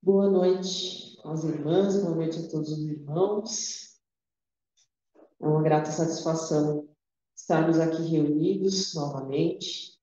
Boa noite às irmãs, boa noite a todos os irmãos. É uma grata satisfação estarmos aqui reunidos novamente,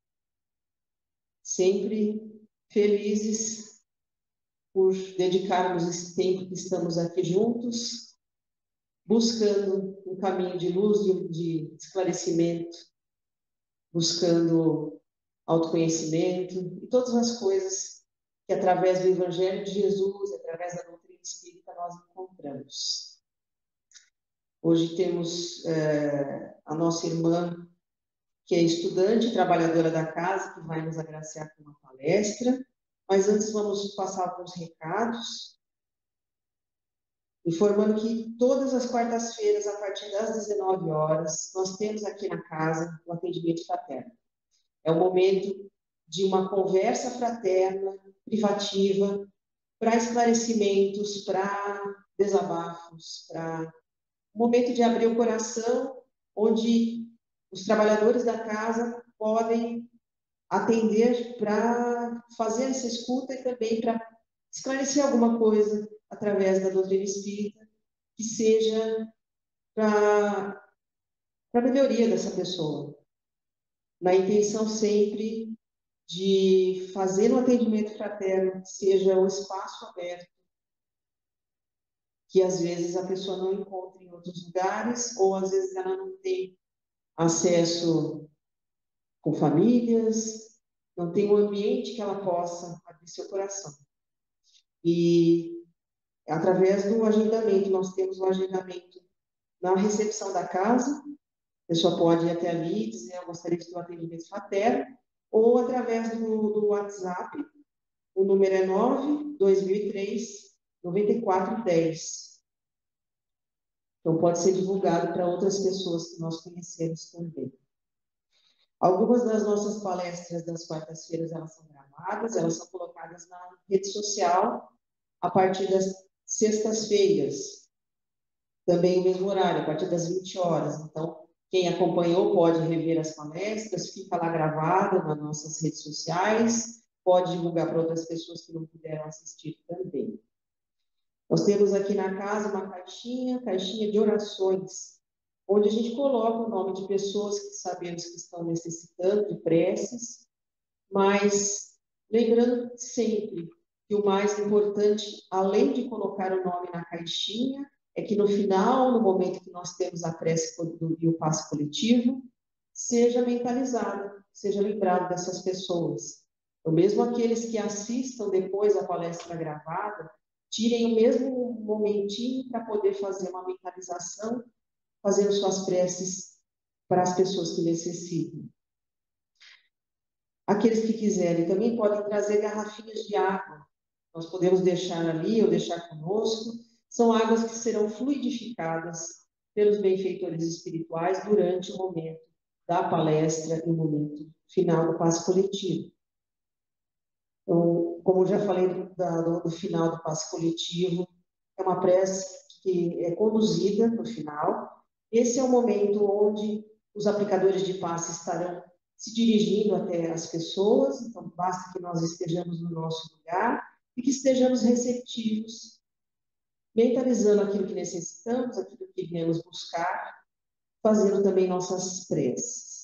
sempre felizes por dedicarmos esse tempo que estamos aqui juntos, buscando um caminho de luz, de esclarecimento, buscando autoconhecimento e todas as coisas que através do Evangelho de Jesus, através da doutrina espírita, nós encontramos. Hoje temos a nossa irmã, que é estudante, trabalhadora da casa, que vai nos agraciar com uma palestra. Mas antes vamos passar alguns recados, informando que todas as quartas-feiras, a partir das 19 horas, nós temos aqui na casa o atendimento fraterno. É o momento de uma conversa fraterna, privativa, para esclarecimentos, para desabafos, para um momento de abrir o coração, onde os trabalhadores da casa podem atender para fazer essa escuta e também para esclarecer alguma coisa através da doutrina espírita, que seja para a melhoria dessa pessoa, na intenção sempre de fazer um atendimento fraterno, seja um espaço aberto, que às vezes a pessoa não encontra em outros lugares, ou às vezes ela não tem acesso com famílias, não tem um ambiente que ela possa abrir seu coração. E através do agendamento, nós temos um agendamento na recepção da casa, a pessoa pode ir até ali e dizer, eu gostaria de ter um atendimento fraterno, ou através do WhatsApp, o número é 9-2003-9410. Então, pode ser divulgado para outras pessoas que nós conhecemos também. Algumas das nossas palestras das quartas-feiras, elas são gravadas, elas são colocadas na rede social a partir das sextas-feiras, também o mesmo horário, a partir das 20 horas. Então, quem acompanhou pode rever as palestras, fica lá gravado nas nossas redes sociais, pode divulgar para outras pessoas que não puderam assistir também. Nós temos aqui na casa uma caixinha de orações, onde a gente coloca o nome de pessoas que sabemos que estão necessitando de preces, mas lembrando sempre que o mais importante, além de colocar o nome na caixinha, é que no final, no momento que nós temos a prece e o passe coletivo, seja mentalizado, seja lembrado dessas pessoas. Então, mesmo aqueles que assistam depois a palestra gravada, tirem o mesmo momentinho para poder fazer uma mentalização, fazendo suas preces para as pessoas que necessitam. Aqueles que quiserem também podem trazer garrafinhas de água. Nós podemos deixar ali ou deixar conosco. São águas que serão fluidificadas pelos benfeitores espirituais durante o momento da palestra e o momento final do passe coletivo. Então, como eu já falei do final do passe coletivo, é uma prece que é conduzida no final. Esse é o momento onde os aplicadores de passe estarão se dirigindo até as pessoas, então basta que nós estejamos no nosso lugar e que estejamos receptivos, mentalizando aquilo que necessitamos, aquilo que viemos buscar, fazendo também nossas preces.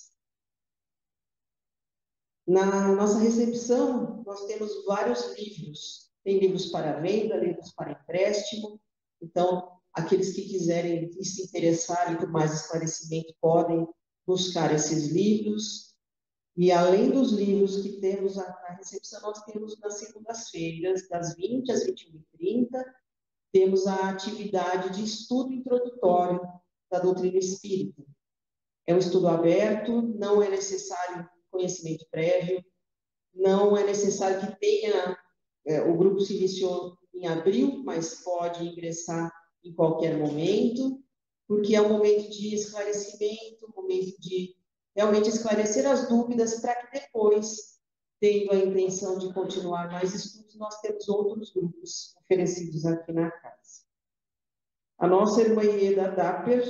Na nossa recepção, nós temos vários livros. Tem livros para venda, livros para empréstimo. Então, aqueles que quiserem e se interessarem por mais esclarecimento podem buscar esses livros. E além dos livros que temos na recepção, nós temos nas segundas-feiras, das 20 às 21h30, temos a atividade de estudo introdutório da doutrina espírita. É um estudo aberto, não é necessário conhecimento prévio, não é necessário que tenha, o grupo se iniciou em abril, mas pode ingressar em qualquer momento, porque é um momento de esclarecimento, um momento de realmente esclarecer as dúvidas, para que depois, tendo a intenção de continuar mais estudos, nós temos outros grupos oferecidos aqui na casa. A nossa irmã Ieda Dapper,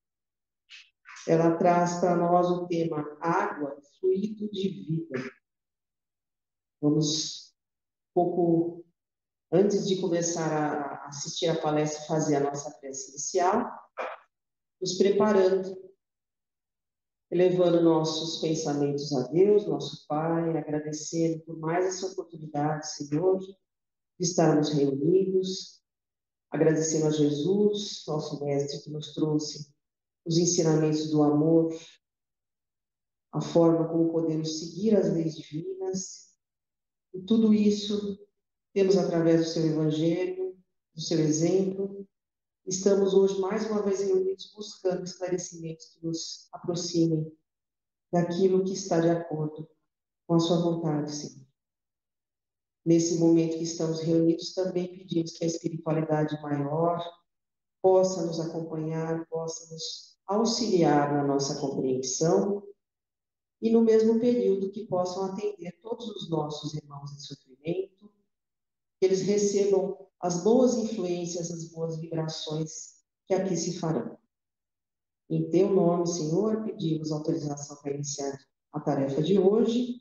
ela traz para nós o tema água, fluido de vida. Vamos um pouco Antes de começar a assistir a palestra e fazer a nossa prece inicial, nos preparando, elevando nossos pensamentos a Deus, nosso Pai, agradecendo por mais essa oportunidade, Senhor, de estarmos reunidos, agradecendo a Jesus, nosso Mestre, que nos trouxe os ensinamentos do amor, a forma como podemos seguir as leis divinas, e tudo isso temos através do seu Evangelho, do seu exemplo. Estamos hoje mais uma vez reunidos buscando esclarecimentos que nos aproximem daquilo que está de acordo com a sua vontade, Senhor. Nesse momento que estamos reunidos, também pedimos que a espiritualidade maior possa nos acompanhar, possa nos auxiliar na nossa compreensão e no mesmo período que possam atender todos os nossos irmãos em sofrimento, que eles recebam as boas influências, as boas vibrações que aqui se farão. Em teu nome, Senhor, pedimos autorização para iniciar a tarefa de hoje,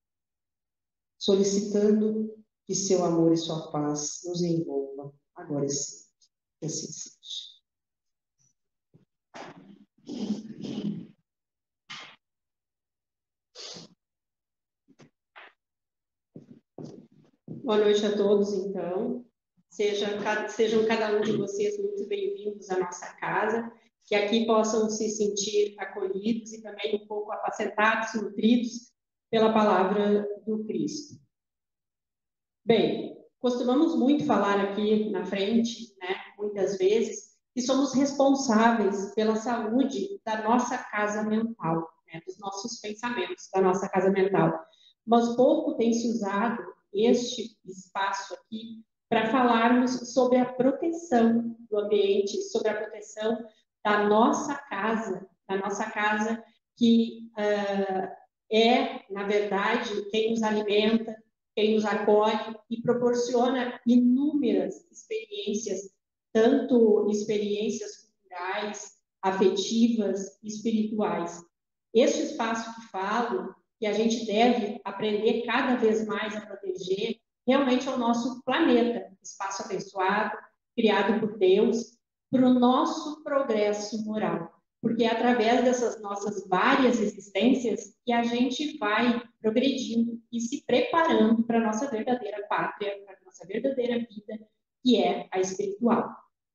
solicitando que seu amor e sua paz nos envolvam agora e sempre. Que assim seja. Boa noite a todos, então. Sejam cada um de vocês muito bem-vindos à nossa casa, que aqui possam se sentir acolhidos e também um pouco apacentados, nutridos pela palavra do Cristo. Bem, costumamos muito falar aqui na frente, né, muitas vezes, que somos responsáveis pela saúde da nossa casa mental, né, dos nossos pensamentos, da nossa casa mental. Mas pouco tem se usado este espaço aqui para falarmos sobre a proteção do ambiente, sobre a proteção da nossa casa que é, na verdade, quem nos alimenta, quem nos acolhe e proporciona inúmeras experiências, tanto experiências culturais, afetivas, espirituais. Este espaço que falo, que a gente deve aprender cada vez mais a proteger, realmente é o nosso planeta, espaço abençoado, criado por Deus, para o nosso progresso moral. Porque é através dessas nossas várias existências que a gente vai progredindo e se preparando para a nossa verdadeira pátria, para a nossa verdadeira vida, que é a espiritual.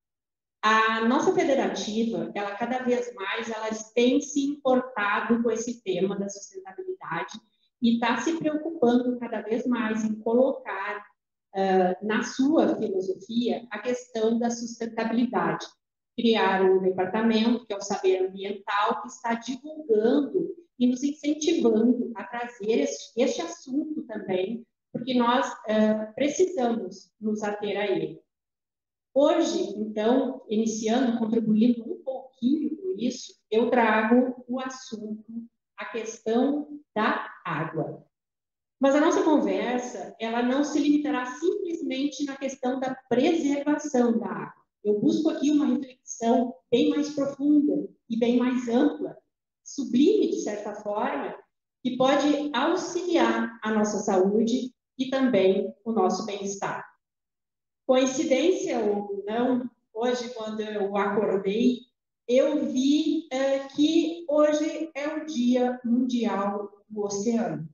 A nossa federativa, ela cada vez mais, ela tem se importado com esse tema da sustentabilidade e está se preocupando cada vez mais em colocar na sua filosofia a questão da sustentabilidade. Criar um departamento, que é o saber ambiental, que está divulgando e nos incentivando a trazer este assunto também, porque nós precisamos nos ater a ele. Hoje, então, iniciando, contribuindo um pouquinho com isso, eu trago o assunto, a questão da água. Mas a nossa conversa, ela não se limitará simplesmente na questão da preservação da água. Eu busco aqui uma reflexão bem mais profunda e bem mais ampla, sublime, de certa forma, que pode auxiliar a nossa saúde e também o nosso bem-estar. Coincidência ou não, hoje, quando eu acordei, eu vi que hoje é o Dia Mundial do Oceano.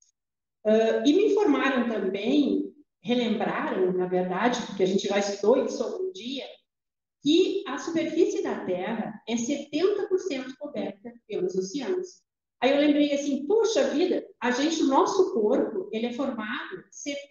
E me informaram também, relembraram, na verdade, porque a gente já estudou isso algum dia, que a superfície da Terra é 70% coberta pelos oceanos. Aí eu lembrei assim, poxa vida, o nosso corpo, ele é formado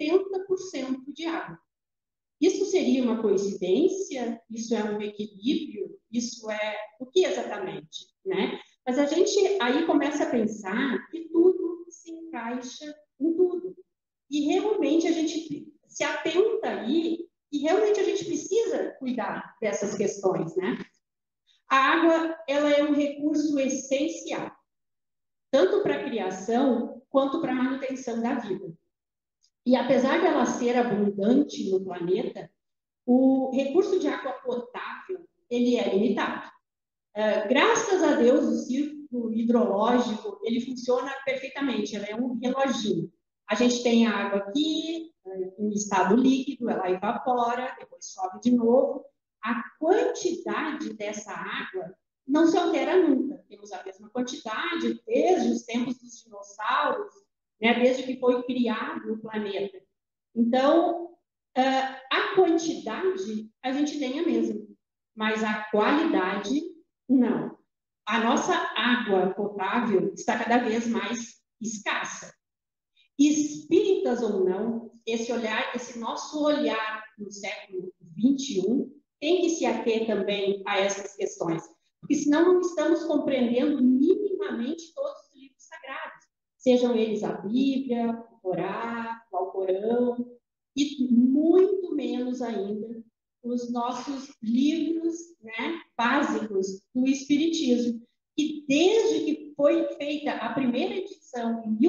70% de água. Isso seria uma coincidência? Isso é um equilíbrio? Isso é o que exatamente, né? Mas a gente aí começa a pensar que tudo se encaixa em tudo. E realmente a gente se atenta aí e realmente a gente precisa cuidar dessas questões, né? A água, ela é um recurso essencial, tanto para a criação quanto para a manutenção da vida. E apesar dela ser abundante no planeta, o recurso de água potável, ele é limitado. Graças a Deus, o ciclo hidrológico, ele funciona perfeitamente, ele é um reloginho. A gente tem a água aqui, em estado líquido, ela evapora, depois chove de novo. A quantidade dessa água não se altera nunca. Temos a mesma quantidade desde os tempos dos dinossauros, né, desde que foi criado o planeta. Então, a quantidade a gente tem a mesma, mas a qualidade, não. A nossa água potável está cada vez mais escassa. Espíritas ou não, esse nosso olhar no século XXI tem que se ater também a essas questões, porque senão não estamos compreendendo minimamente todos os livros sagrados, sejam eles a Bíblia, o Corá, o Alcorão, e muito menos ainda os nossos livros, né, básicos do Espiritismo, que desde que foi feita a primeira edição em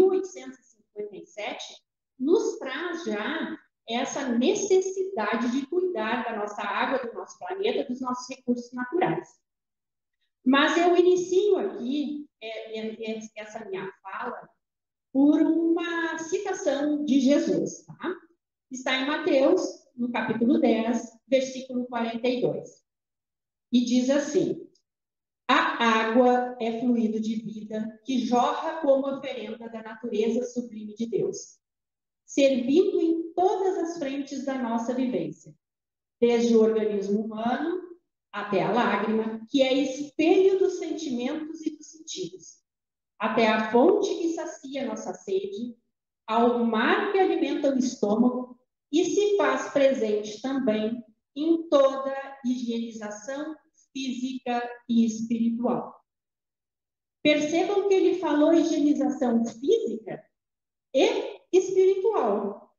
1857, nos traz já essa necessidade de cuidar da nossa água, do nosso planeta, dos nossos recursos naturais. Mas eu inicio aqui essa minha fala por uma citação de Jesus, tá? Está em Mateus, no capítulo 10, versículo 42. E diz assim: a água é fluido de vida que jorra como oferenda da natureza sublime de Deus, servindo em todas as frentes da nossa vivência, desde o organismo humano até a lágrima, que é espelho dos sentimentos e dos sentidos, até a fonte que sacia nossa sede, ao mar que alimenta o estômago e se faz presente também em toda higienização física e espiritual. Percebam que ele falou higienização física e espiritual.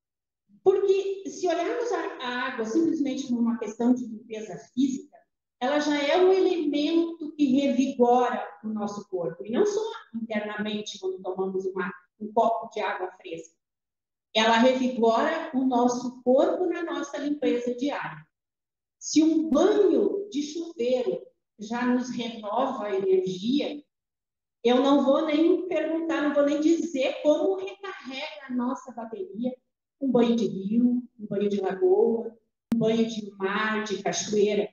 Porque se olharmos a água simplesmente como uma questão de limpeza física, ela já é um elemento que revigora o nosso corpo. E não só internamente, quando tomamos um copo de água fresca. Ela revigora o nosso corpo na nossa limpeza diária. Se um banho de chuveiro já nos renova a energia, eu não vou nem perguntar, não vou nem dizer como recarrega a nossa bateria um banho de rio, um banho de lagoa, um banho de mar, de cachoeira.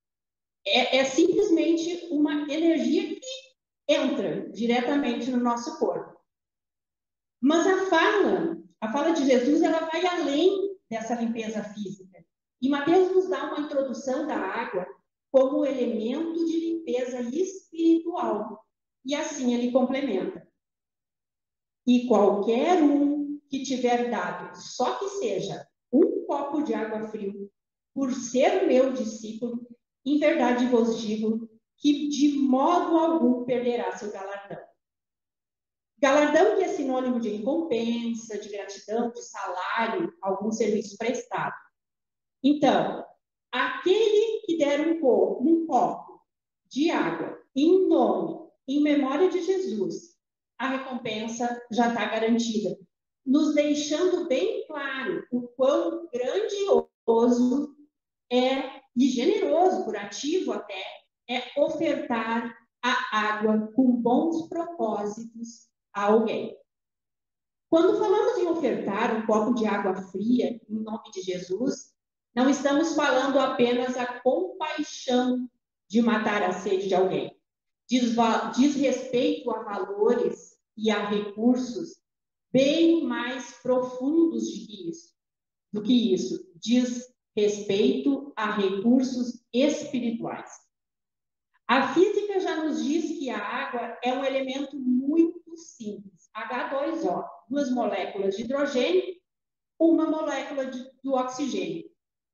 É simplesmente uma energia que entra diretamente no nosso corpo. Mas a fala de Jesus, ela vai além dessa limpeza física. E Mateus nos dá uma introdução da água como elemento de limpeza espiritual. E assim ele complementa: e qualquer um que tiver dado, só que seja um copo de água fria, por ser meu discípulo, em verdade vos digo que de modo algum perderá seu galardão. Galardão que é sinônimo de recompensa, de gratidão, de salário, algum serviço prestado. Então, aquele que der um copo de água em nome, em memória de Jesus, a recompensa já está garantida, nos deixando bem claro o quão grandioso e generoso, curativo até, é ofertar a água com bons propósitos a alguém. Quando falamos em ofertar um copo de água fria em nome de Jesus, não estamos falando apenas a compaixão de matar a sede de alguém. Diz respeito a valores e a recursos bem mais profundos do que isso. Diz respeito a recursos espirituais. A física já nos diz que a água é um elemento muito simples. H2O, 2 moléculas de hidrogênio, uma molécula do oxigênio.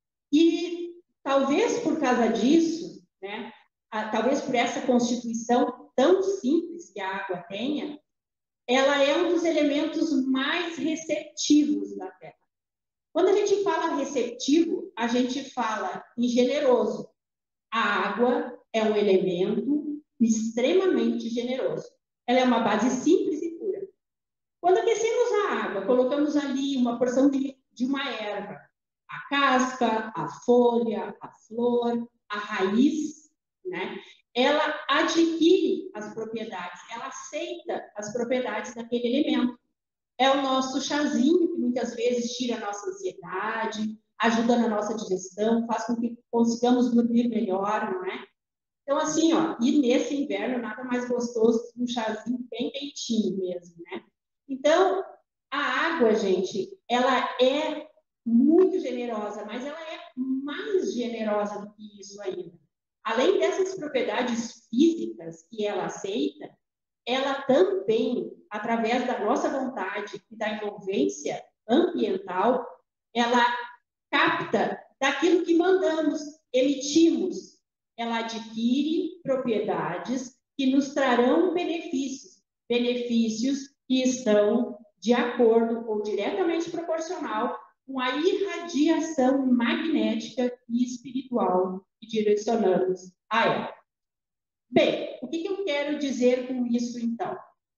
E talvez por causa disso, né, talvez por essa constituição tão simples que a água tenha, ela é um dos elementos mais receptivos da Terra. Quando a gente fala receptivo, a gente fala em generoso. A água é um elemento extremamente generoso. Ela é uma base simples e pura. Quando aquecemos a água, colocamos ali uma porção de uma erva, a casca, a folha, a flor, a raiz, né? Ela adquire as propriedades, ela aceita as propriedades daquele elemento. É o nosso chazinho, que muitas vezes tira a nossa ansiedade, ajuda na nossa digestão, faz com que consigamos dormir melhor, não é? Então, assim, ó, e nesse inverno nada mais gostoso que um chazinho bem quentinho mesmo, né? Então, a água, gente, ela é muito generosa, mas ela é mais generosa do que isso ainda. Além dessas propriedades físicas que ela aceita, ela também, através da nossa vontade e da envolvência ambiental, ela capta daquilo que mandamos, emitimos. Ela adquire propriedades que nos trarão benefícios, benefícios que estão de acordo ou diretamente proporcional com a irradiação magnética e espiritual que direcionamos a ela. Bem, o que eu quero dizer com isso, então?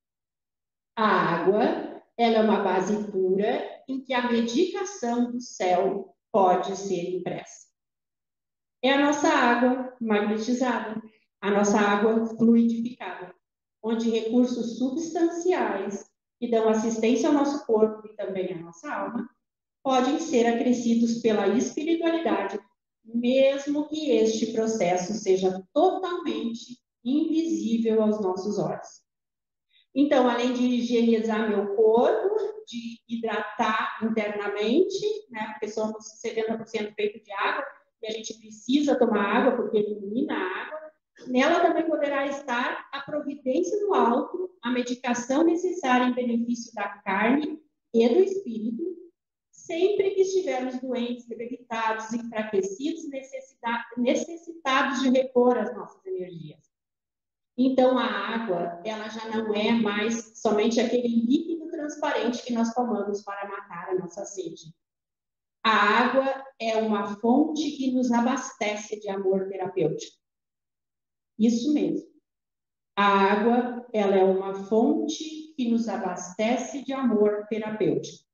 A água, ela é uma base pura em que a medicação do céu pode ser impressa. É a nossa água magnetizada, a nossa água fluidificada, onde recursos substanciais que dão assistência ao nosso corpo e também à nossa alma podem ser acrescidos pela espiritualidade, mesmo que este processo seja totalmente invisível aos nossos olhos. Então, além de higienizar meu corpo, de hidratar internamente, né, porque somos 70% feito de água, e a gente precisa tomar água porque elimina a água, nela também poderá estar a providência do alto, a medicação necessária em benefício da carne e do espírito, sempre que estivermos doentes, debilitados, enfraquecidos, necessitados de repor as nossas energias. Então, a água, ela já não é mais somente aquele líquido transparente que nós tomamos para matar a nossa sede. A água é uma fonte que nos abastece de amor terapêutico. Isso mesmo. A água, ela é uma fonte que nos abastece de amor terapêutico.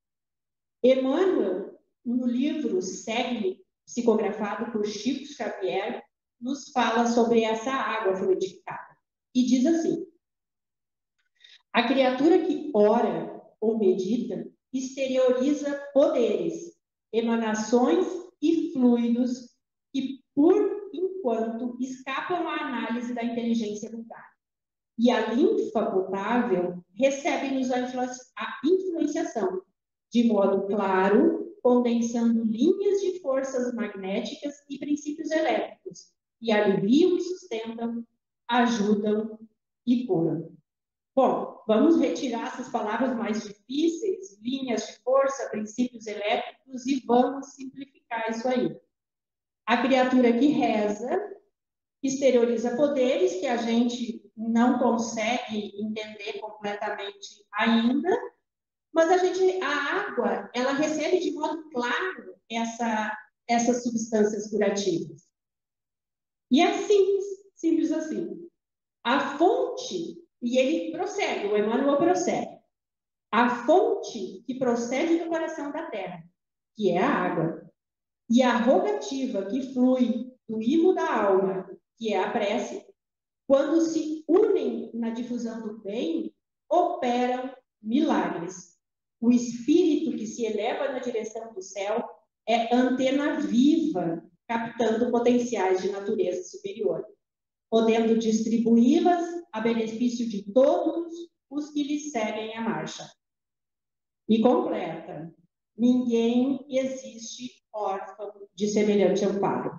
Emmanuel, no livro Segue-me, psicografado por Chico Xavier, nos fala sobre essa água fluidificada. E diz assim: a criatura que ora ou medita exterioriza poderes, emanações e fluidos que, por enquanto, escapam à análise da inteligência vulgar. E a linfa potável recebe-nos a influenciação, de modo claro, condensando linhas de forças magnéticas e princípios elétricos, que aliviam e sustentam, ajudam e curam. Bom, vamos retirar essas palavras mais difíceis, linhas de força, princípios elétricos, e vamos simplificar isso aí. A criatura que reza exterioriza poderes que a gente não consegue entender completamente ainda, mas a água, ela recebe de modo claro essas substâncias curativas. E é simples, simples assim. A fonte, e ele prossegue, o Emmanuel prossegue, a fonte que procede do coração da terra, que é a água, e a rogativa que flui do imo da alma, que é a prece, quando se unem na difusão do bem, operam milagres. O espírito que se eleva na direção do céu é antena viva, captando potenciais de natureza superior, podendo distribuí-las a benefício de todos os que lhe seguem a marcha. E completa: ninguém existe órfão de semelhante amparo.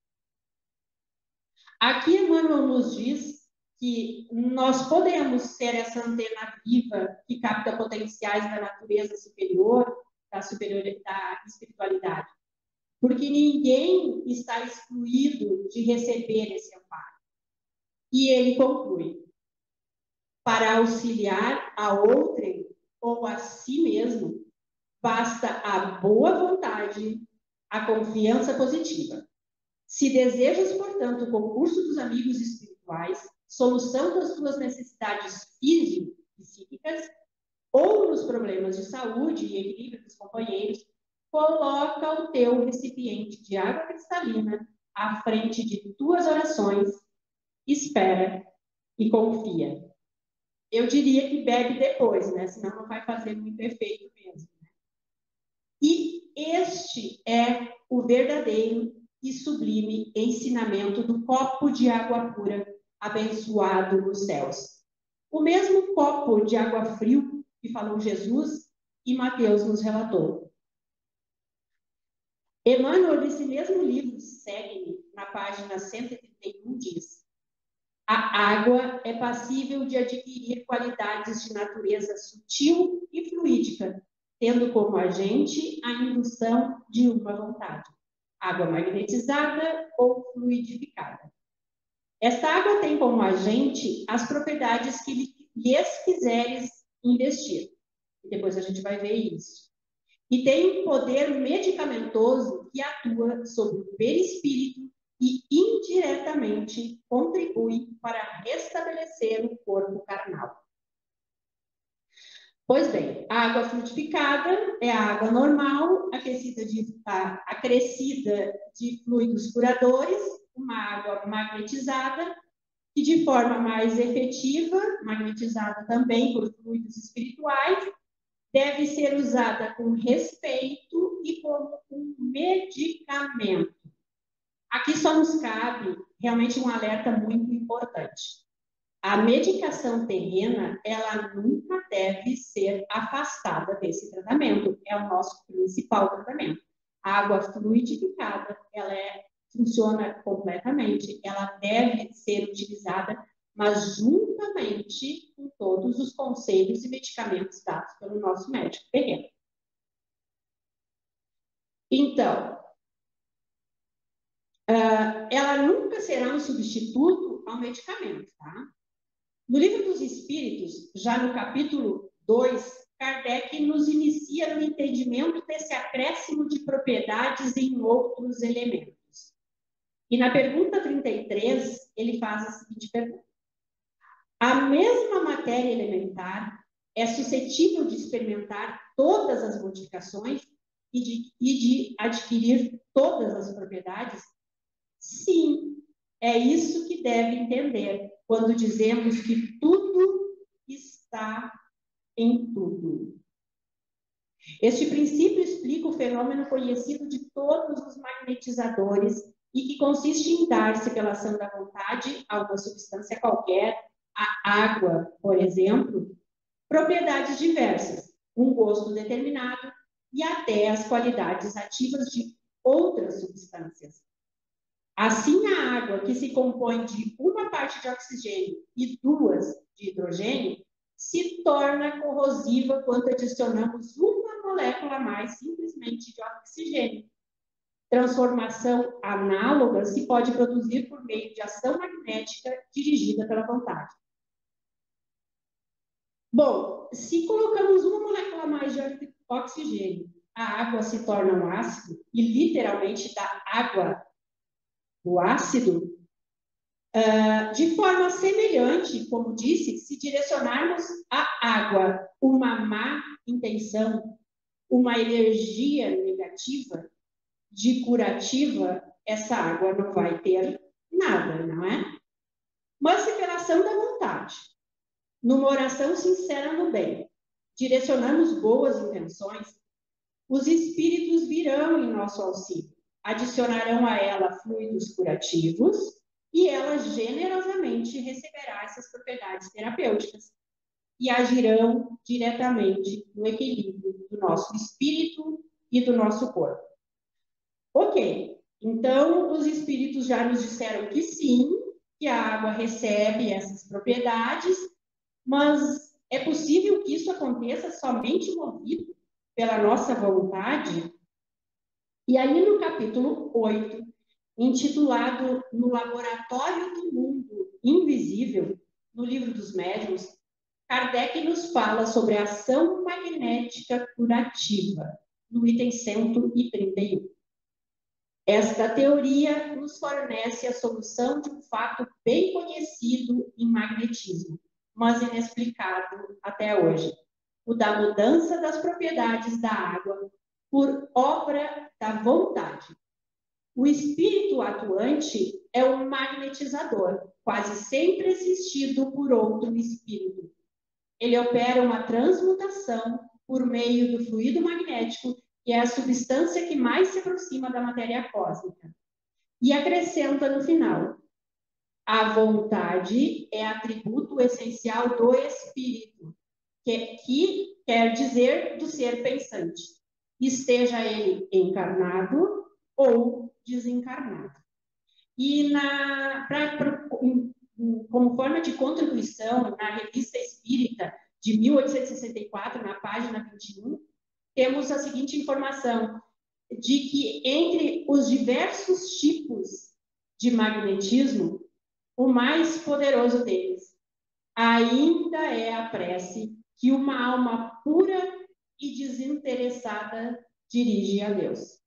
Aqui Emmanuel nos diz que nós podemos ser essa antena viva que capta potenciais da natureza superior, da espiritualidade, porque ninguém está excluído de receber esse amparo. E ele conclui: para auxiliar a outrem ou a si mesmo, basta a boa vontade, a confiança positiva. Se desejas, portanto, o concurso dos amigos espirituais, solução das tuas necessidades físicas ou nos problemas de saúde e equilíbrio dos companheiros, coloca o teu recipiente de água cristalina à frente de tuas orações, espera e confia. Eu diria que bebe depois, né? Senão não vai fazer muito efeito mesmo. E este é o verdadeiro e sublime ensinamento do copo de água pura, abençoado nos céus. O mesmo copo de água frio que falou Jesus e Mateus nos relatou. Emmanuel, nesse mesmo livro, Segue-me, na página 131, diz: a água é passível de adquirir qualidades de natureza sutil e fluídica, tendo como agente a indução de uma vontade, água magnetizada ou fluidificada. Esta água tem como agente as propriedades que lhes quiseres investir. E depois a gente vai ver isso. E tem um poder medicamentoso que atua sobre o perispírito e indiretamente contribui para restabelecer o corpo carnal. Pois bem, a água frutificada é a água normal, acrescida de fluidos curadores, uma água magnetizada, que de forma mais efetiva, magnetizada também por fluidos espirituais, deve ser usada com respeito e como um medicamento. Aqui só nos cabe realmente um alerta muito importante. A medicação terrena, ela nunca deve ser afastada desse tratamento. É o nosso principal tratamento. A água fluidificada, ela funciona completamente. Ela deve ser utilizada, mas juntamente com todos os conselhos e medicamentos dados pelo nosso médico terreno. Então, ela nunca será um substituto ao medicamento, tá? No Livro dos Espíritos, já no capítulo 2, Kardec nos inicia no entendimento desse acréscimo de propriedades em outros elementos. E na pergunta 33, ele faz a seguinte pergunta: a mesma matéria elementar é suscetível de experimentar todas as modificações e de adquirir todas as propriedades? Sim, é isso que deve entender quando dizemos que tudo está em tudo. Este princípio explica o fenômeno conhecido de todos os magnetizadores e que consiste em dar-se pela ação da vontade a uma substância qualquer, a água, por exemplo, propriedades diversas, um gosto determinado e até as qualidades ativas de outras substâncias. Assim, a água, que se compõe de uma parte de oxigênio e 2 de hidrogênio, se torna corrosiva quando adicionamos uma molécula a mais simplesmente de oxigênio. Transformação análoga se pode produzir por meio de ação magnética dirigida pela vontade. Bom, se colocamos uma molécula a mais de oxigênio, a água se torna um ácido e literalmente da água do ácido, de forma semelhante, como disse, se direcionarmos à água uma má intenção, uma energia negativa, de curativa, essa água não vai ter nada, não é? Mas se pela ação da vontade, numa oração sincera no bem, direcionamos boas intenções, os espíritos virão em nosso auxílio, adicionarão a ela fluidos curativos e ela generosamente receberá essas propriedades terapêuticas e agirão diretamente no equilíbrio do nosso espírito e do nosso corpo. Ok, então os espíritos já nos disseram que sim, que a água recebe essas propriedades, mas é possível que isso aconteça somente movido pela nossa vontade? E aí, no capítulo 8, intitulado No Laboratório do Mundo Invisível, no Livro dos Médiuns, Kardec nos fala sobre a ação magnética curativa, no item 131. Esta teoria nos fornece a solução de um fato bem conhecido em magnetismo, mas inexplicado até hoje, o da mudança das propriedades da água por obra da vontade. O espírito atuante é um magnetizador, quase sempre assistido por outro espírito. Ele opera uma transmutação por meio do fluido magnético que é a substância que mais se aproxima da matéria cósmica. E acrescenta no final: a vontade é atributo essencial do espírito, que quer dizer do ser pensante, esteja ele encarnado ou desencarnado. E como forma de contribuição, na Revista Espírita de 1864, na página 21, temos a seguinte informação, de que entre os diversos tipos de magnetismo, o mais poderoso deles ainda é a prece que uma alma pura e desinteressada dirige a Deus.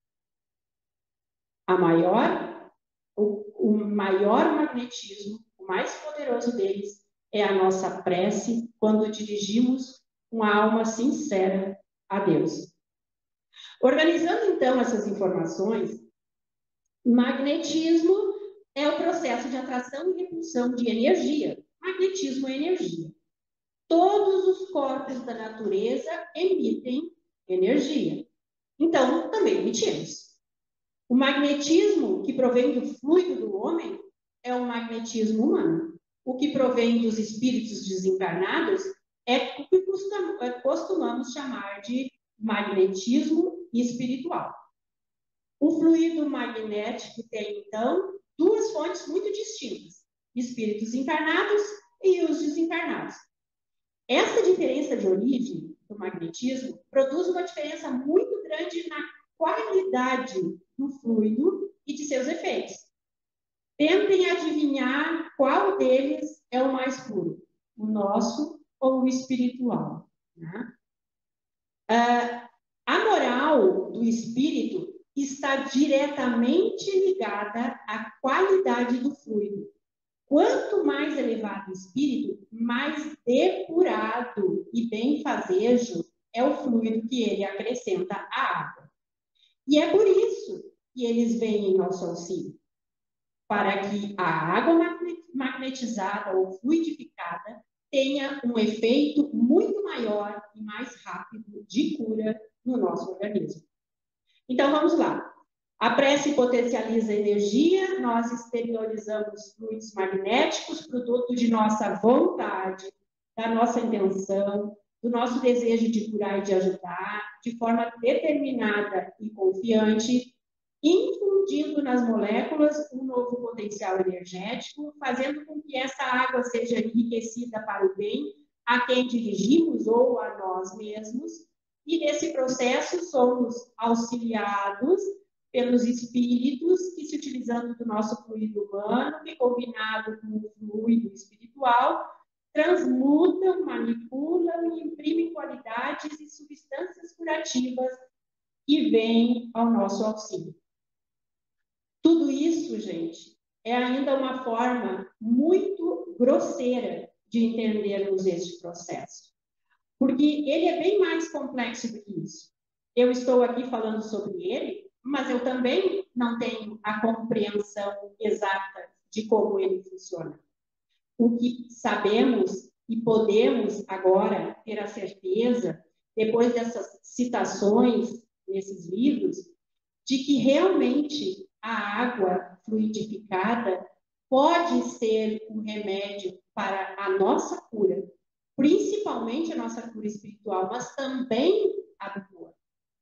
O maior magnetismo, o mais poderoso deles, é a nossa prece quando dirigimos uma alma sincera a Deus. Organizando, então, essas informações, magnetismo é o processo de atração e repulsão de energia. Magnetismo é energia. Todos os corpos da natureza emitem energia. Então, também emitimos. O magnetismo que provém do fluido do homem é o magnetismo humano. O que provém dos espíritos desencarnados é o que costumamos chamar de magnetismo espiritual. O fluido magnético tem, então, duas fontes muito distintas: espíritos encarnados e os desencarnados. Essa diferença de origem do magnetismo produz uma diferença muito grande na qualidade do fluido e de seus efeitos. Tentem adivinhar qual deles é o mais puro, o nosso ou o espiritual, né? A moral do espírito está diretamente ligada à qualidade do fluido. Quanto mais elevado o espírito, mais depurado e benfazejo é o fluido que ele acrescenta à água. E é por isso que eles vêm em nosso auxílio, para que a água magnetizada ou fluidificada tenha um efeito muito maior e mais rápido de cura no nosso organismo. Então, vamos lá. A prece potencializa a energia, nós exteriorizamos fluidos magnéticos, produto de nossa vontade, da nossa intenção, do nosso desejo de curar e de ajudar, de forma determinada e confiante, infundindo nas moléculas um novo potencial energético, fazendo com que essa água seja enriquecida para o bem a quem dirigimos ou a nós mesmos, e nesse processo somos auxiliados pelos espíritos que, se utilizando do nosso fluido humano, que combinado com o fluido espiritual, transmutam, manipulam e imprimem qualidades e substâncias curativas que vêm ao nosso auxílio. Tudo isso, gente, é ainda uma forma muito grosseira de entendermos este processo, porque ele é bem mais complexo do que isso. Eu estou aqui falando sobre ele, mas eu também não tenho a compreensão exata de como ele funciona. O que sabemos e podemos agora ter a certeza, depois dessas citações nesses livros, de que realmente a água fluidificada pode ser um remédio para a nossa cura, principalmente a nossa cura espiritual, mas também a do corpo.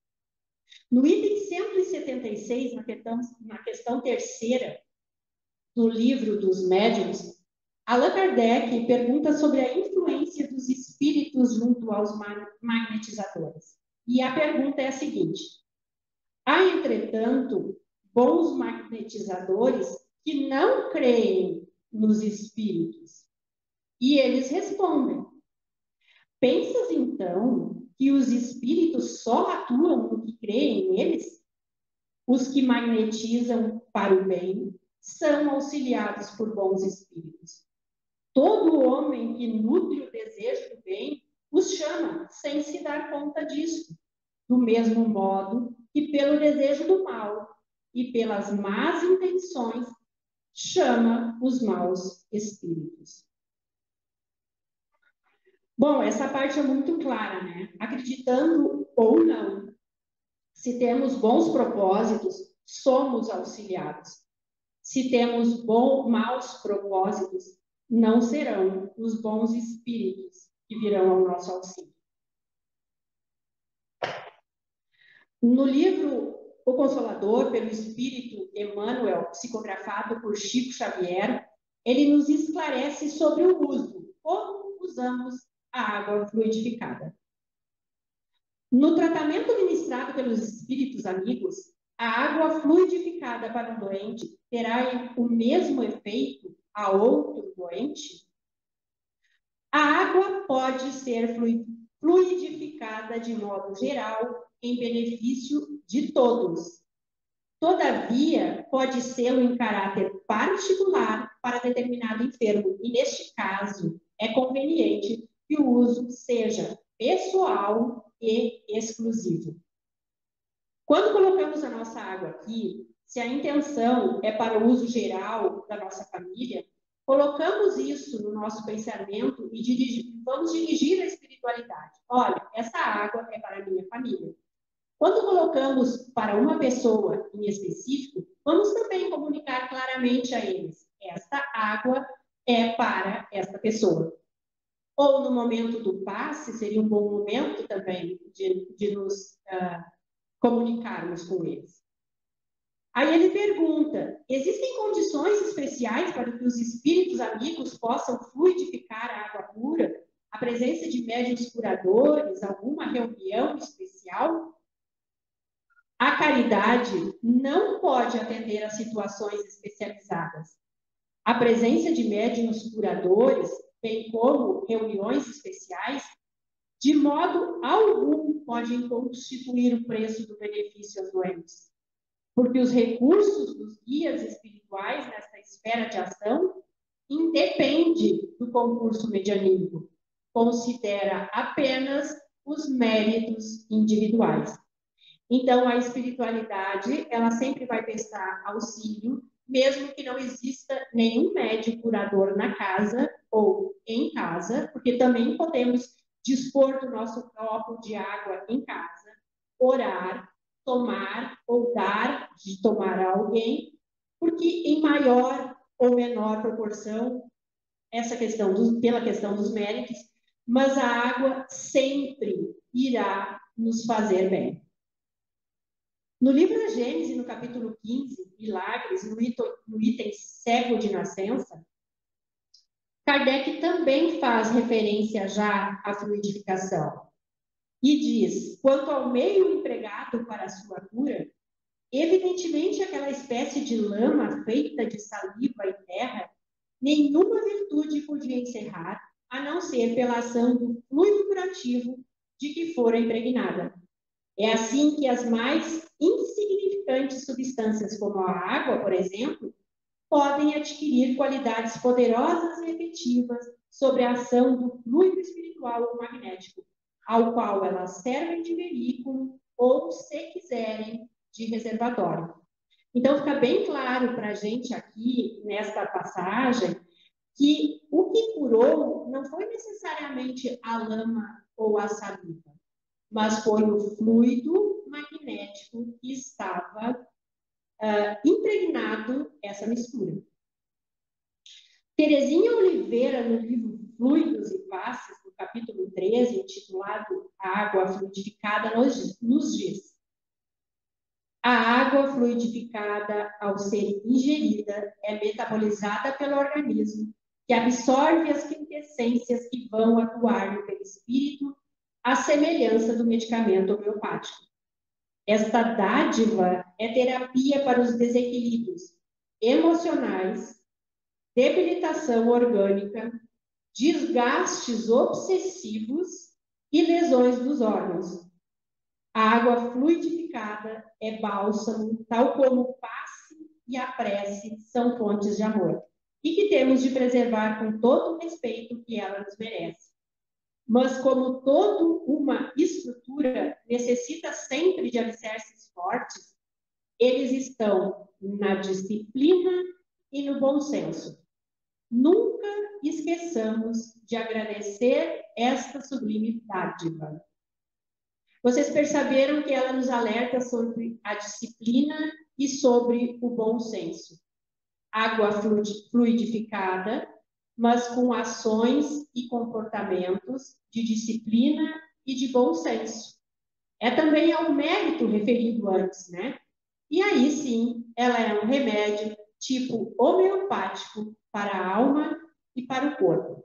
No item 176, na questão terceira do livro dos médiuns, Allan Kardec pergunta sobre a influência dos espíritos junto aos magnetizadores. E a pergunta é a seguinte: há, entretanto, bons magnetizadores que não creem nos espíritos? E eles respondem: pensas, então, que os espíritos só atuam no que creem neles? Os que magnetizam para o bem são auxiliados por bons espíritos. Todo homem que nutre o desejo do bem os chama sem se dar conta disso, do mesmo modo que pelo desejo do mal e pelas más intenções chama os maus espíritos. Bom, essa parte é muito clara, né? Acreditando ou não, Se temos bons propósitos, somos auxiliados. Se temos maus propósitos, não serão os bons espíritos que virão ao nosso auxílio. No livro O Consolador, pelo Espírito Emmanuel, psicografado por Chico Xavier, ele nos esclarece sobre o uso, como usamos a água fluidificada. No tratamento ministrado pelos espíritos amigos, a água fluidificada para um doente terá o mesmo efeito a outro doente? A água pode ser fluidificada de modo geral em benefício de todos. Todavia, pode ser em caráter particular para determinado enfermo, e neste caso é conveniente que o uso seja pessoal e exclusivo. Quando colocamos a nossa água aqui, se a intenção é para o uso geral da nossa família, colocamos isso no nosso pensamento e vamos dirigir a espiritualidade. Olha, essa água é para a minha família. Quando colocamos para uma pessoa em específico, vamos também comunicar claramente a eles: esta água é para esta pessoa. Ou no momento do passe, seria um bom momento também de nos comunicarmos com eles. Aí ele pergunta: existem condições especiais para que os espíritos amigos possam fluidificar a água pura? A presença de médiuns curadores, alguma reunião especial? A caridade não pode atender a situações especializadas. A presença de médiuns curadores, bem como reuniões especiais, de modo algum podem constituir o preço do benefício aos doentes, porque os recursos dos guias espirituais nesta esfera de ação independem do concurso medianímico, considera apenas os méritos individuais. Então, a espiritualidade, ela sempre vai prestar auxílio, mesmo que não exista nenhum médium curador na casa ou em casa, porque também podemos dispor do nosso copo de água em casa, orar, tomar ou dar de tomar a alguém, porque em maior ou menor proporção, pela questão dos méritos, mas a água sempre irá nos fazer bem. No livro da Gênesis, no capítulo 15, Milagres, no item cego de nascença, Kardec também faz referência já à fluidificação e diz: quanto ao meio empregado para a sua cura, evidentemente aquela espécie de lama feita de saliva e terra, nenhuma virtude podia encerrar, a não ser pela ação do fluido curativo de que fora impregnada. É assim que as mais insignificantes substâncias, como a água, por exemplo, podem adquirir qualidades poderosas e efetivas sobre a ação do fluido espiritual ou magnético, ao qual elas servem de veículo ou, se quiserem, de reservatório. Então, fica bem claro para a gente aqui, nesta passagem, que o que curou não foi necessariamente a lama ou a saliva, mas foi o fluido magnético que estava impregnado essa mistura. Terezinha Oliveira, no livro Fluidos e Passes, no capítulo 13, intitulado Água Fluidificada, nos diz: a água fluidificada, ao ser ingerida, é metabolizada pelo organismo, que absorve as quintessências que vão atuar no perispírito, à semelhança do medicamento homeopático. Esta dádiva é terapia para os desequilíbrios emocionais, debilitação orgânica, desgastes obsessivos e lesões dos órgãos. A água fluidificada é bálsamo, tal como o passe e a prece são fontes de amor, e que temos de preservar com todo o respeito que ela nos merece. Mas como toda uma estrutura necessita sempre de alicerces fortes, eles estão na disciplina e no bom senso. Nunca esqueçamos de agradecer esta sublime dádiva. Vocês perceberam que ela nos alerta sobre a disciplina e sobre o bom senso. Água fluidificada, mas com ações e comportamentos de disciplina e de bom senso. É também ao mérito referido antes, né? E aí sim, ela é um remédio tipo homeopático para a alma e para o corpo.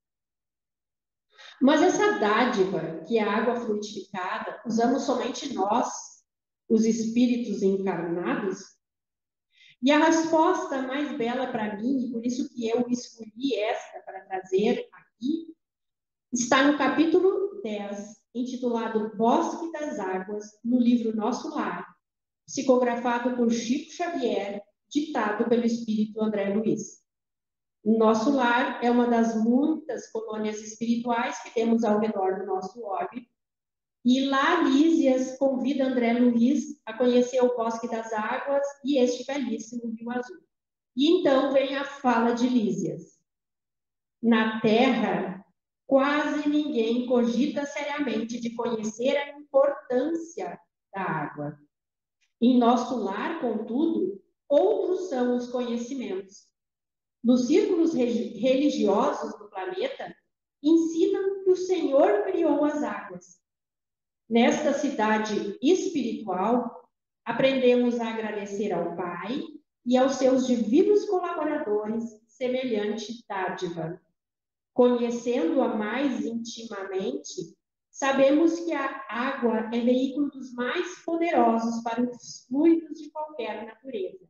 Mas essa dádiva, que é a água fluidificada, usamos somente nós, os espíritos encarnados? E a resposta mais bela para mim, e por isso que eu escolhi esta para trazer aqui, está no capítulo 10, intitulado Bosque das Águas, no livro Nosso Lar, psicografado por Chico Xavier, ditado pelo espírito André Luiz. Nosso Lar é uma das muitas colônias espirituais que temos ao redor do nosso orbe. E lá, Lísias convida André Luiz a conhecer o Bosque das Águas e este belíssimo Rio Azul. E então vem a fala de Lísias. Na Terra, quase ninguém cogita seriamente de conhecer a importância da água. Em nosso lar, contudo, outros são os conhecimentos. Nos círculos religiosos do planeta, ensinam que o Senhor criou as águas. Nesta cidade espiritual, aprendemos a agradecer ao Pai e aos seus divinos colaboradores semelhante dádiva. Conhecendo-a mais intimamente, sabemos que a água é veículo dos mais poderosos para os fluidos de qualquer natureza.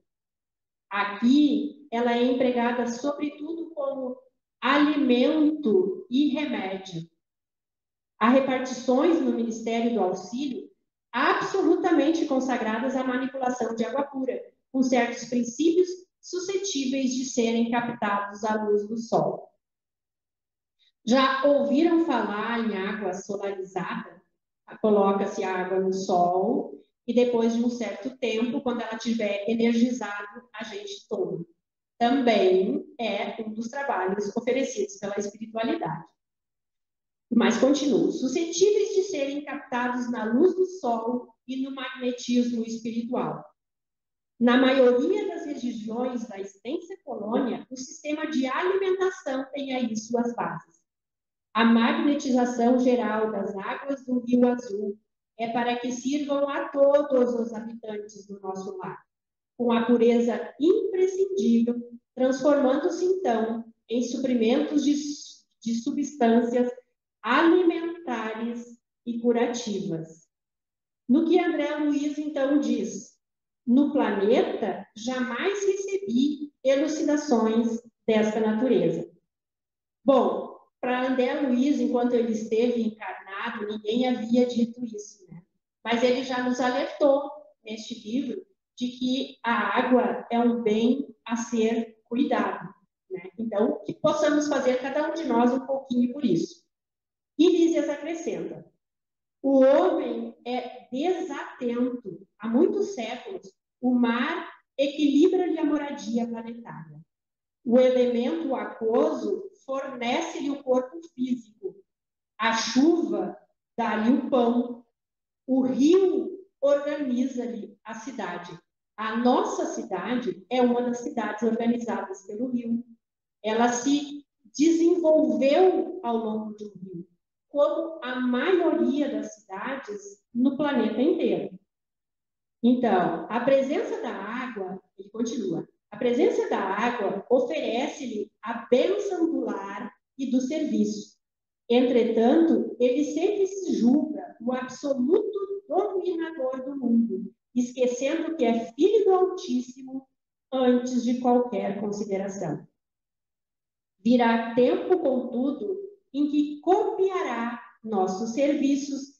Aqui, ela é empregada sobretudo como alimento e remédio. Há repartições no Ministério do Auxílio absolutamente consagradas à manipulação de água pura, com certos princípios suscetíveis de serem captados à luz do sol. Já ouviram falar em água solarizada? Coloca-se a água no sol e depois de um certo tempo, quando ela tiver energizado, a gente toma. Também é um dos trabalhos oferecidos pela espiritualidade. Mas continuo, suscetíveis de serem captados na luz do sol e no magnetismo espiritual. Na maioria das regiões da extensa colônia, o sistema de alimentação tem aí suas bases. A magnetização geral das águas do Rio Azul é para que sirvam a todos os habitantes do nosso lar, com a pureza imprescindível, transformando-se então em suprimentos de substâncias alimentares e curativas. No que André Luiz então diz, no planeta jamais recebi elucidações desta natureza. Bom, para André Luiz, enquanto ele esteve encarnado, ninguém havia dito isso, né? Mas ele já nos alertou neste livro de que a água é um bem a ser cuidado, né? Então, que possamos fazer cada um de nós um pouquinho por isso. E Lísias acrescenta: o homem é desatento. Há muitos séculos, o mar equilibra-lhe a moradia planetária. O elemento aquoso fornece-lhe o corpo físico. A chuva dá-lhe o pão. O rio organiza-lhe a cidade. A nossa cidade é uma das cidades organizadas pelo rio. Ela se desenvolveu ao longo do rio, como a maioria das cidades no planeta inteiro. Então, a presença da água, ele continua, a presença da água oferece-lhe a bênção do lar e do serviço. Entretanto, ele sempre se julga o absoluto dominador do mundo, esquecendo que é filho do Altíssimo antes de qualquer consideração. Virá tempo, contudo, em que copiará nossos serviços,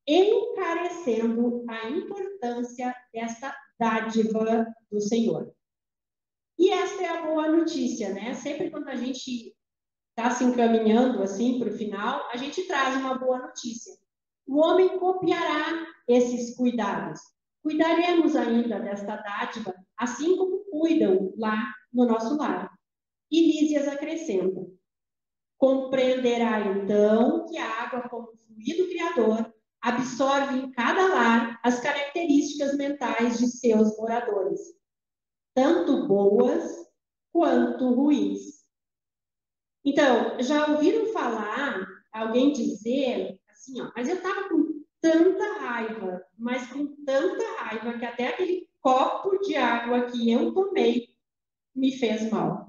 encarecendo a importância desta dádiva do Senhor. E esta é a boa notícia, né? Sempre quando a gente está se encaminhando assim para o final, a gente traz uma boa notícia. O homem copiará esses cuidados. Cuidaremos ainda desta dádiva, assim como cuidam lá no nosso lar. E Lísias acrescenta: compreenderá então que a água, como fluido criador, absorve em cada lar as características mentais de seus moradores, tanto boas quanto ruins. Então, já ouviram falar alguém dizer assim, ó, mas eu estava com tanta raiva, mas com tanta raiva que até aquele copo de água que eu tomei me fez mal.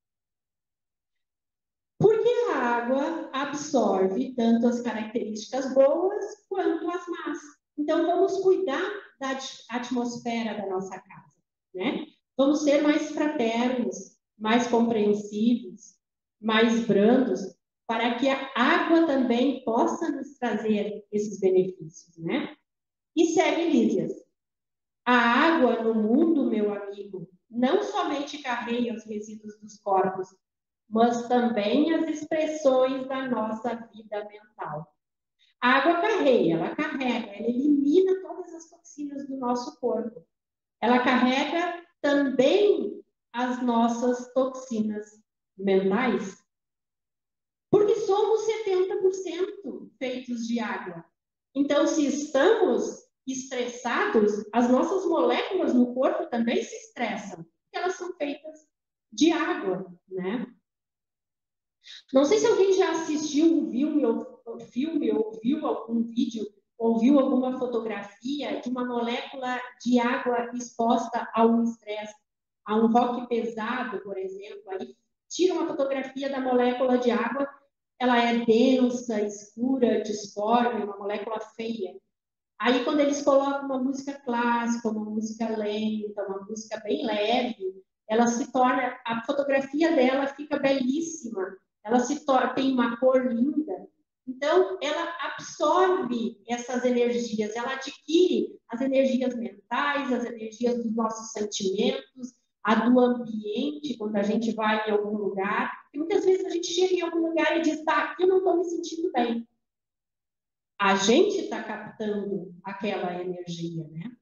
Porque a água absorve tanto as características boas quanto as más. Então, vamos cuidar da atmosfera da nossa casa, né? Vamos ser mais fraternos, mais compreensivos, mais brandos, para que a água também possa nos trazer esses benefícios, né? E segue Lísias. A água no mundo, meu amigo, não somente carrega os resíduos dos corpos, mas também as expressões da nossa vida mental. A água ela carrega, ela elimina todas as toxinas do nosso corpo. Ela carrega também as nossas toxinas mentais, porque somos 70% feitos de água. Então, se estamos estressados, as nossas moléculas no corpo também se estressam, porque elas são feitas de água, né? Não sei se alguém já assistiu um filme ou viu algum vídeo, ou viu alguma fotografia de uma molécula de água exposta a um estresse, a um rock pesado, por exemplo. Aí tira uma fotografia da molécula de água, ela é densa, escura, disforme, uma molécula feia. Aí, quando eles colocam uma música clássica, uma música lenta, uma música bem leve, ela se torna, a fotografia dela fica belíssima, ela se torna, tem uma cor linda. Então, ela absorve essas energias, ela adquire as energias mentais, as energias dos nossos sentimentos, a do ambiente, quando a gente vai em algum lugar. E muitas vezes a gente chega em algum lugar e diz, tá, aqui eu não estou me sentindo bem. A gente está captando aquela energia, né?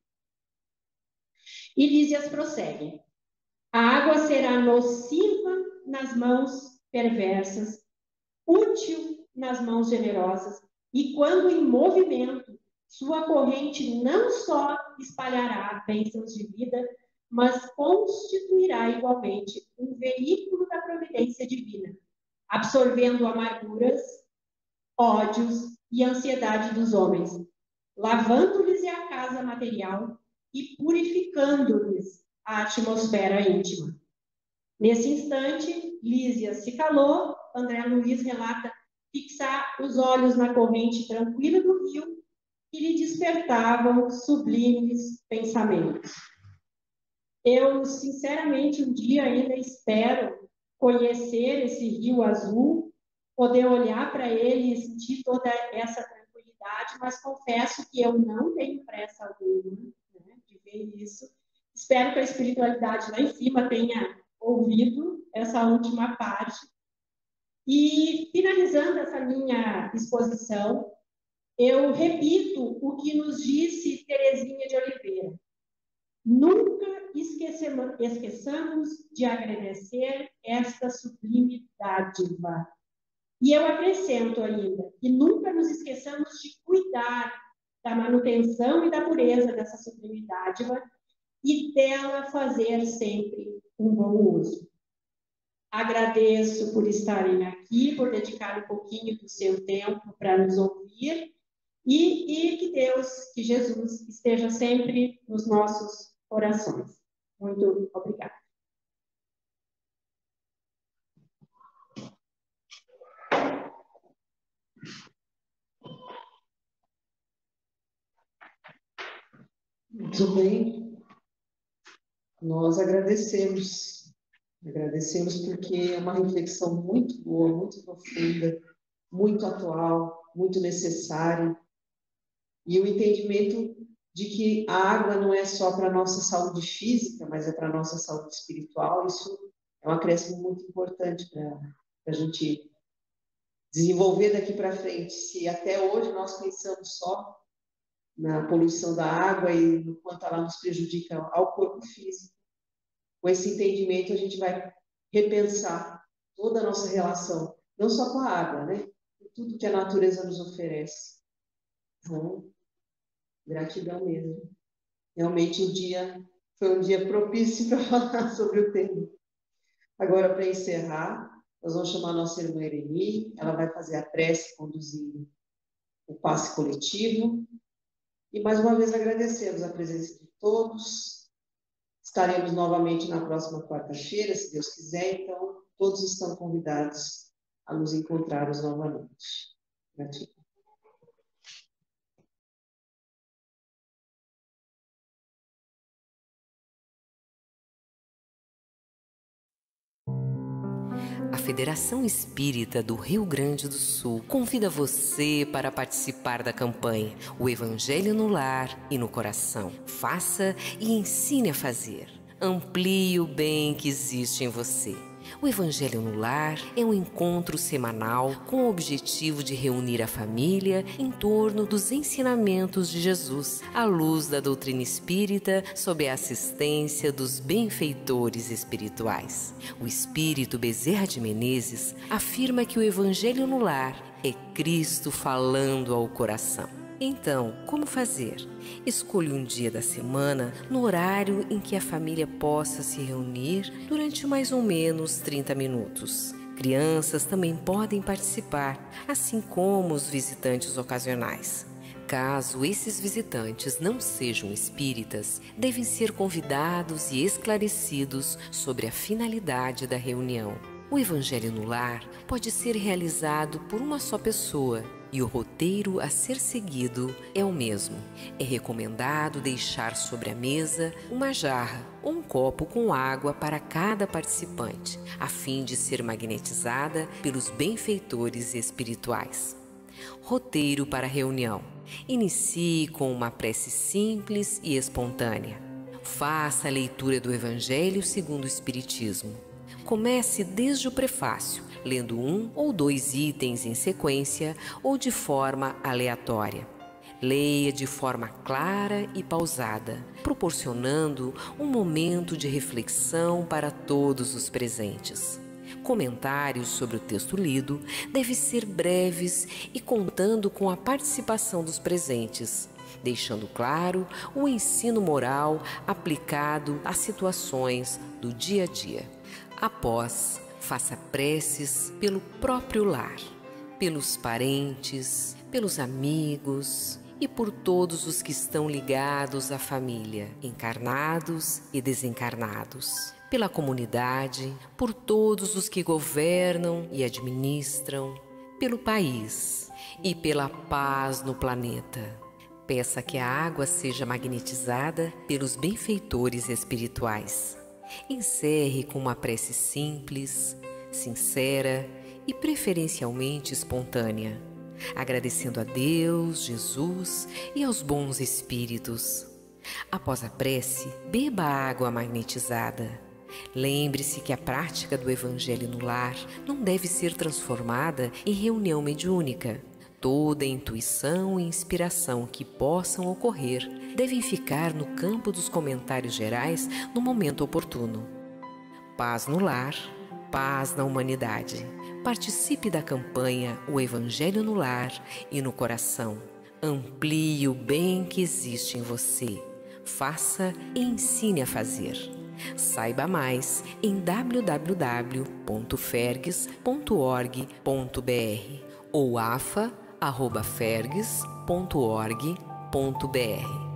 E Lísias prossegue. A água será nociva nas mãos perversas, útil nas mãos generosas, e quando em movimento, sua corrente não só espalhará bênçãos de vida, mas constituirá igualmente um veículo da providência divina, absorvendo amarguras, ódios e ansiedade dos homens, lavando-lhes a casa material e purificando-lhes a atmosfera íntima. Nesse instante, Lísias se calou, André Luiz relata fixar os olhos na corrente tranquila do rio que lhe despertavam sublimes pensamentos. Eu, sinceramente, um dia ainda espero conhecer esse rio azul, poder olhar para ele e sentir toda essa tranquilidade, mas confesso que eu não tenho pressa alguma, né, de ver isso. Espero que a espiritualidade lá em cima tenha ouvido essa última parte. E, finalizando essa minha exposição, eu repito o que nos disse Teresinha de Oliveira. Nunca esqueçamos de agradecer esta sublime dádiva. E eu acrescento ainda, que nunca nos esqueçamos de cuidar da manutenção e da pureza dessa sublime dádiva e dela fazer sempre um bom uso. Agradeço por estarem aqui, por dedicar um pouquinho do seu tempo para nos ouvir e que Deus, que Jesus esteja sempre nos nossos corações. Muito obrigada. Muito bem. Nós agradecemos porque é uma reflexão muito boa, muito profunda, muito atual, muito necessária. E o entendimento de que a água não é só para a nossa saúde física, mas é para a nossa saúde espiritual, isso é um acréscimo muito importante para a gente desenvolver daqui para frente. Se até hoje nós pensamos só na poluição da água e no quanto ela nos prejudica ao corpo físico, com esse entendimento a gente vai repensar toda a nossa relação, não só com a água, né? Com tudo que a natureza nos oferece. Então, gratidão mesmo. Realmente foi um dia propício para falar sobre o tema. Agora, para encerrar, nós vamos chamar a nossa irmã Ereni, ela vai fazer a prece conduzindo o passe coletivo. E mais uma vez agradecemos a presença de todos. Estaremos novamente na próxima quarta-feira, se Deus quiser, então todos estão convidados a nos encontrarmos novamente. Gratidão. A Federação Espírita do Rio Grande do Sul convida você para participar da campanha O Evangelho no Lar e no Coração. Faça e ensine a fazer. Amplie o bem que existe em você. O Evangelho no Lar é um encontro semanal com o objetivo de reunir a família em torno dos ensinamentos de Jesus, à luz da doutrina espírita, sob a assistência dos benfeitores espirituais. O espírito Bezerra de Menezes afirma que o Evangelho no Lar é Cristo falando ao coração. Então, como fazer? Escolha um dia da semana no horário em que a família possa se reunir durante mais ou menos 30 minutos. Crianças também podem participar, assim como os visitantes ocasionais. Caso esses visitantes não sejam espíritas, devem ser convidados e esclarecidos sobre a finalidade da reunião. O Evangelho no Lar pode ser realizado por uma só pessoa e o roteiro a ser seguido é o mesmo. É recomendado deixar sobre a mesa uma jarra ou um copo com água para cada participante, a fim de ser magnetizada pelos benfeitores espirituais. Roteiro para a reunião. Inicie com uma prece simples e espontânea. Faça a leitura do Evangelho segundo o Espiritismo. Comece desde o prefácio, lendo 1 ou 2 itens em sequência ou de forma aleatória. Leia de forma clara e pausada, proporcionando um momento de reflexão para todos os presentes. Comentários sobre o texto lido devem ser breves e contando com a participação dos presentes, deixando claro o ensino moral aplicado às situações do dia a dia. Após, faça preces pelo próprio lar, pelos parentes, pelos amigos e por todos os que estão ligados à família, encarnados e desencarnados, pela comunidade, por todos os que governam e administram, pelo país e pela paz no planeta. Peça que a água seja magnetizada pelos benfeitores espirituais. Encerre com uma prece simples, sincera e preferencialmente espontânea, agradecendo a Deus, Jesus e aos bons espíritos. Após a prece, beba a água magnetizada. Lembre-se que a prática do Evangelho no Lar não deve ser transformada em reunião mediúnica. Toda intuição e inspiração que possam ocorrer devem ficar no campo dos comentários gerais no momento oportuno. Paz no lar, paz na humanidade. Participe da campanha O Evangelho no Lar e no Coração. Amplie o bem que existe em você. Faça e ensine a fazer. Saiba mais em www.fergs.org.br ou afa@fergs.org.br.